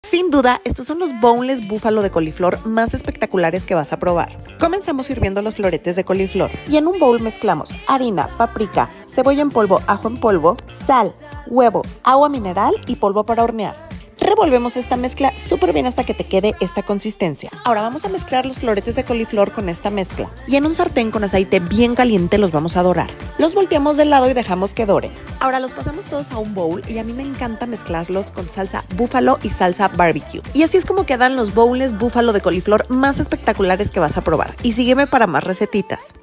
Sin duda, estos son los boneless búfalo de coliflor más espectaculares que vas a probar. Comenzamos hirviendo los floretes de coliflor y en un bowl mezclamos harina, paprika, cebolla en polvo, ajo en polvo, sal, huevo, agua mineral y polvo para hornear. Revolvemos esta mezcla súper bien hasta que te quede esta consistencia. Ahora vamos a mezclar los floretes de coliflor con esta mezcla y en un sartén con aceite bien caliente los vamos a dorar. Los volteamos de lado y dejamos que doren. Ahora los pasamos todos a un bowl y a mí me encanta mezclarlos con salsa búfalo y salsa barbecue. Y así es como quedan los boneless búfalo de coliflor más espectaculares que vas a probar. Y sígueme para más recetitas.